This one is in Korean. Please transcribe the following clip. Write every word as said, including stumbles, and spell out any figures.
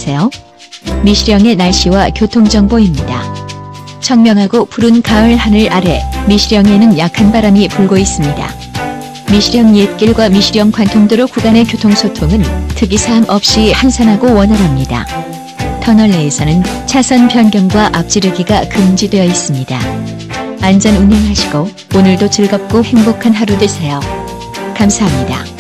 안녕하세요. 미시령의 날씨와 교통정보입니다. 청명하고 푸른 가을 하늘 아래 미시령에는 약한 바람이 불고 있습니다. 미시령 옛길과 미시령 관통도로 구간의 교통소통은 특이사항 없이 한산하고 원활합니다. 터널 내에서는 차선 변경과 앞지르기가 금지되어 있습니다. 안전 운행하시고 오늘도 즐겁고 행복한 하루 되세요. 감사합니다.